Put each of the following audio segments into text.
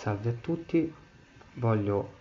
Salve a tutti, voglio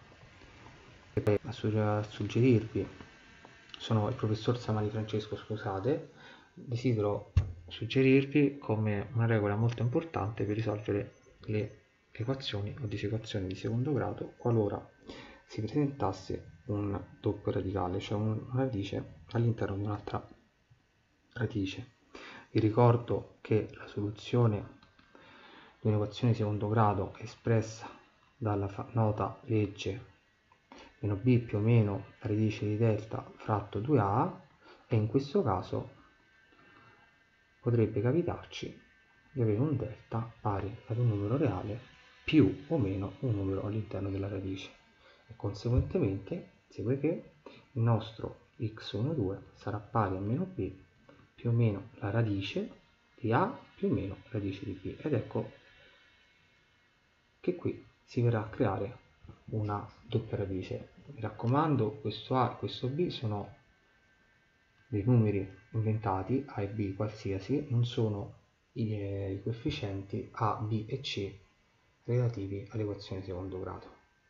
suggerirvi, sono il professor Samani Francesco, scusate, desidero suggerirvi come una regola molto importante per risolvere le equazioni o disequazioni di secondo grado qualora si presentasse un doppio radicale, cioè una radice all'interno di un'altra radice. Vi ricordo che la soluzione di un'equazione di secondo grado è espressa dalla nota legge meno b più o meno radice di delta fratto 2a, e in questo caso potrebbe capitarci di avere un delta pari ad un numero reale più o meno un numero all'interno della radice, e conseguentemente segue che il nostro x12 sarà pari a meno b più o meno la radice di a più o meno radice di b, ed ecco che qui si verrà a creare una doppia radice. Mi raccomando, questo a e questo b sono dei numeri inventati, a e b qualsiasi, non sono i coefficienti a, b e c relativi all'equazione di secondo grado.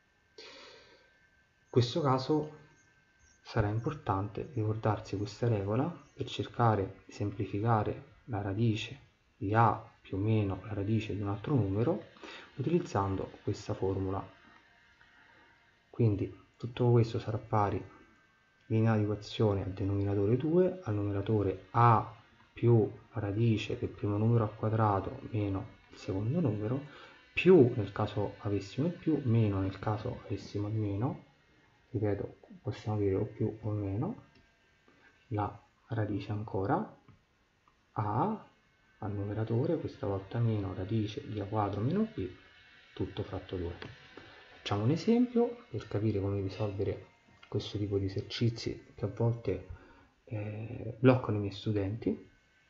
In questo caso sarà importante ricordarsi questa regola per cercare di semplificare la radice di a più o meno la radice di un altro numero utilizzando questa formula. Quindi tutto questo sarà pari linea di equazione al denominatore 2, al numeratore a più la radice del primo numero al quadrato meno il secondo numero, più nel caso avessimo il più, meno nel caso avessimo il meno, ripeto, possiamo dire o più o meno, la radice ancora, a al numeratore, questa volta meno radice di a quadro meno b, tutto fratto 2. Facciamo un esempio per capire come risolvere questo tipo di esercizi che a volte bloccano i miei studenti.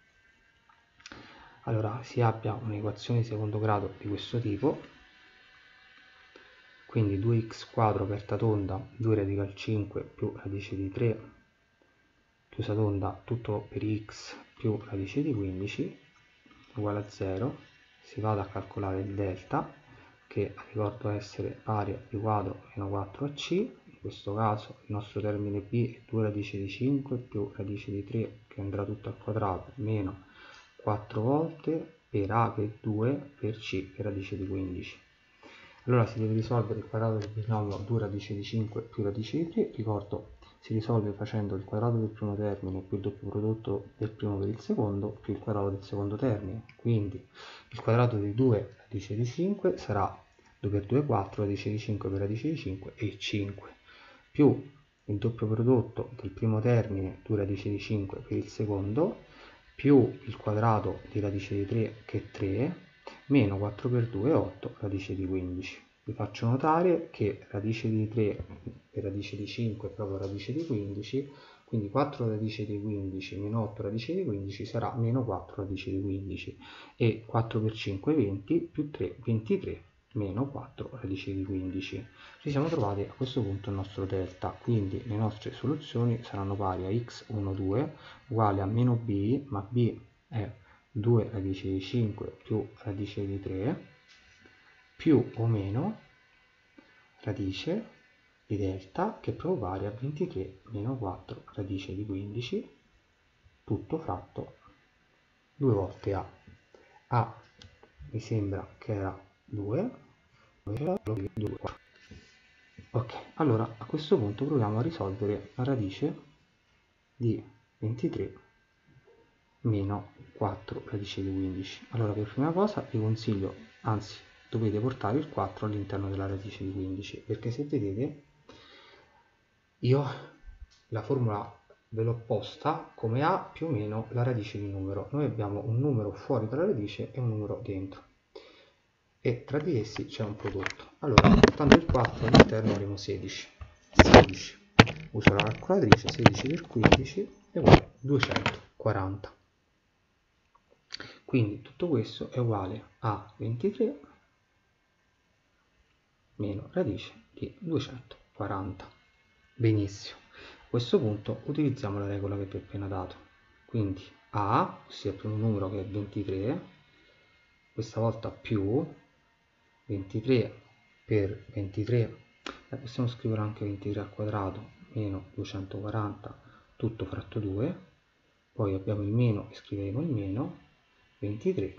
Allora, si abbia un'equazione di secondo grado di questo tipo, quindi 2x quadro aperta tonda 2 radical 5 più radice di 3 chiusa tonda tutto per x più radice di 15 uguale a 0. Si vada a calcolare il delta, che ricordo essere pari a b quadro meno 4ac. In questo caso il nostro termine b è 2 radice di 5 più radice di 3 che andrà tutto al quadrato meno 4 volte per a che è 2 per c che è radice di 15. Allora si deve risolvere il quadrato del binomio 2 radice di 5 più radice di 3, ricordo si risolve facendo il quadrato del primo termine più il doppio prodotto del primo per il secondo più il quadrato del secondo termine, quindi il quadrato di 2 radice di 5 sarà 2 per 2 è 4, radice di 5 per radice di 5 è 5, più il doppio prodotto del primo termine 2 radice di 5 per il secondo più il quadrato di radice di 3 che è 3 meno 4 per 2 è 8 radice di 15. Vi faccio notare che radice di 3 per radice di 5 è proprio radice di 15, quindi 4 radice di 15 meno 8 radice di 15 sarà meno 4 radice di 15, e 4 per 5 è 20 più 3 23 meno 4 radice di 15. Ci siamo trovati a questo punto il nostro delta, quindi le nostre soluzioni saranno pari a x12 uguale a meno b, ma b è 2 radice di 5 più radice di 3 più o meno radice di delta che è proprio pari a 23 meno 4 radice di 15 tutto fratto 2 volte a. A mi sembra che era 2. Ok, allora a questo punto proviamo a risolvere la radice di 23 meno 4 radice di 15. Allora, per prima cosa vi consiglio, anzi dovete portare il 4 all'interno della radice di 15, perché se vedete io la formula ve l'ho posta come a più o meno la radice di numero. Noi abbiamo un numero fuori dalla radice e un numero dentro, e tra di essi c'è un prodotto. Allora, portando il 4 all'interno avremo 16. Uso la calcolatrice, 16 per 15 è uguale a 240. Quindi tutto questo è uguale a 23 meno radice di 240. Benissimo. A questo punto utilizziamo la regola che vi ho appena dato. Quindi a, ossia il primo numero che è 23, questa volta più 23 per 23, possiamo scrivere anche 23 al quadrato meno 240 tutto fratto 2, poi abbiamo il meno e scriveremo il meno 23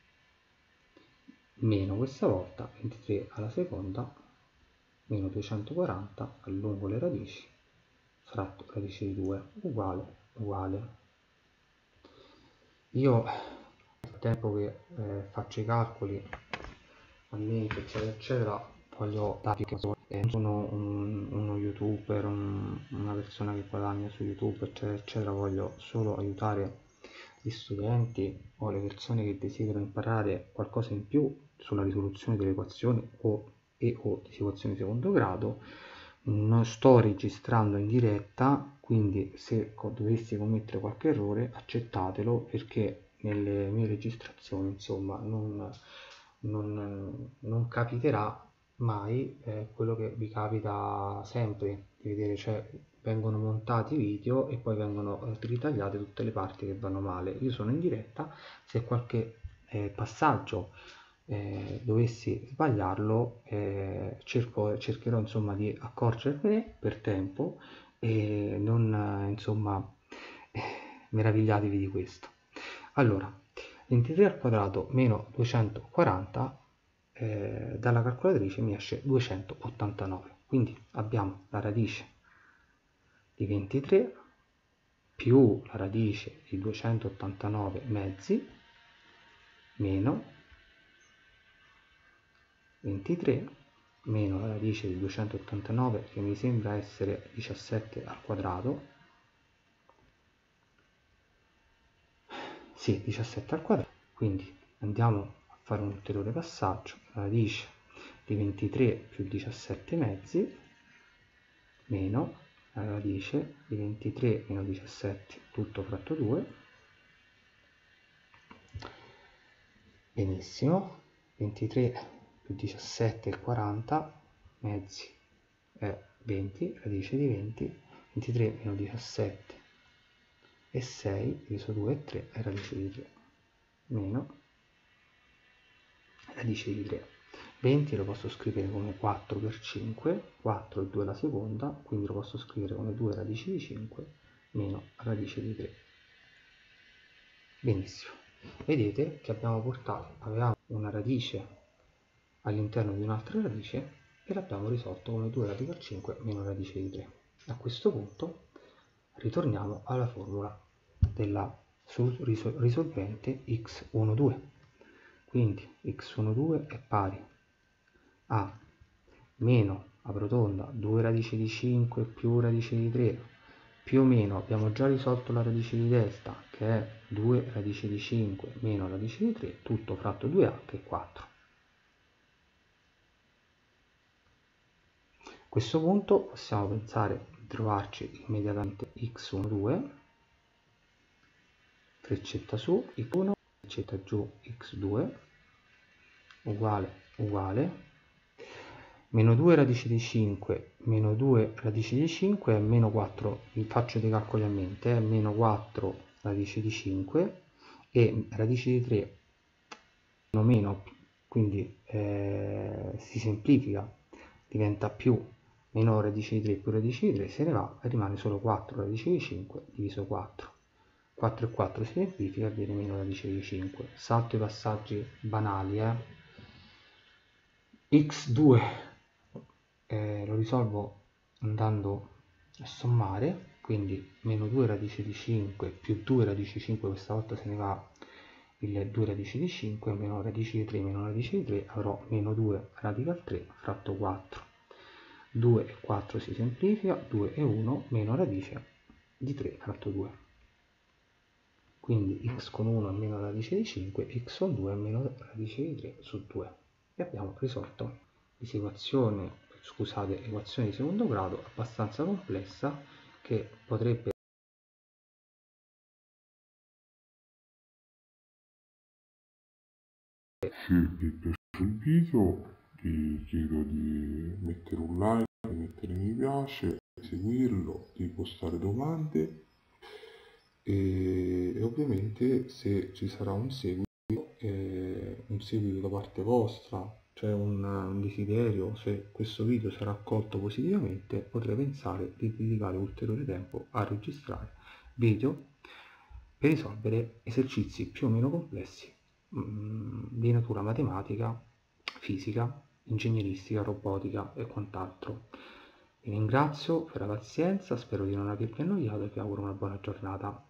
meno questa volta 23 alla seconda meno 240 allungo le radici fratto radice di 2 uguale. Io nel tempo che faccio i calcoli a mente eccetera voglio darvi che non sono uno youtuber, una persona che guadagna su YouTube eccetera, voglio solo aiutare gli studenti o le persone che desiderano imparare qualcosa in più sulla risoluzione delle equazioni o di equazioni di secondo grado. Non sto registrando in diretta, quindi se dovessi commettere qualche errore accettatelo, perché nelle mie registrazioni insomma non capiterà mai quello che vi capita sempre di vedere, cioè vengono montati video e poi vengono ritagliate tutte le parti che vanno male. Io sono in diretta, se qualche passaggio dovessi sbagliarlo cercherò insomma di accorgervene per tempo e non insomma meravigliatevi di questo. Allora 23 al quadrato meno 240 dalla calcolatrice mi esce 289, quindi abbiamo la radice di 23 più la radice di 289 mezzi meno 23 meno la radice di 289 che mi sembra essere 17 al quadrato, sì 17 al quadrato, quindi andiamo a fare un ulteriore passaggio, la radice di 23 più 17 mezzi meno la radice di 23 meno 17 tutto fratto 2, benissimo, 23 più 17 è 40, mezzi è 20, radice di 20, 23 meno 17 è 6, diviso 2 è 3, è radice di 3, meno radice di 3. 20 lo posso scrivere come 4 per 5, 4 e 2 la seconda, quindi lo posso scrivere come 2 radici di 5 meno radice di 3. Benissimo, vedete che avevamo una radice all'interno di un'altra radice e l'abbiamo risolto come 2 radici al 5 meno radice di 3. A questo punto ritorniamo alla formula della risolvente x12, quindi x12 è pari a meno, apro tonda, 2 radici di 5 più radice di 3 più o meno, abbiamo già risolto la radice di destra che è 2 radici di 5 meno radice di 3 tutto fratto 2a che è 4. A questo punto possiamo pensare di trovarci immediatamente x12, freccetta su, x1, freccetta giù, x2, uguale, meno 2 radici di 5, meno 2 radici di 5 è meno 4, vi faccio dei calcoli a mente, è meno 4 radici di 5 e radici di 3 meno, quindi si semplifica, diventa più, meno radice di 3 più radice di 3 se ne va, rimane solo 4 radici di 5 diviso 4. 4 e 4 si semplifica e viene meno radice di 5. Salto i passaggi banali. x2 lo risolvo andando a sommare, quindi meno 2 radice di 5 più 2 radici di 5, questa volta se ne va il 2 radici di 5 meno radice di 3 meno radice di 3, avrò meno 2 radical 3 fratto 4. 2 e 4 si semplifica, 2 e 1 meno radice di 3 fratto 2. Quindi x con 1 è meno radice di 5, x con 2 è meno radice di 3 su 2. E abbiamo risolto equazione di secondo grado abbastanza complessa che potrebbe. Se vi è piaciuto il video vi chiedo di mettere un like, di mettere mi piace, di seguirlo, di postare domande e ovviamente se ci sarà un seguito da parte vostra c'è un desiderio, se questo video sarà accolto positivamente, potrei pensare di dedicare ulteriore tempo a registrare video per risolvere esercizi più o meno complessi di natura matematica, fisica, ingegneristica, robotica e quant'altro. Vi ringrazio per la pazienza, spero di non avervi annoiato e vi auguro una buona giornata.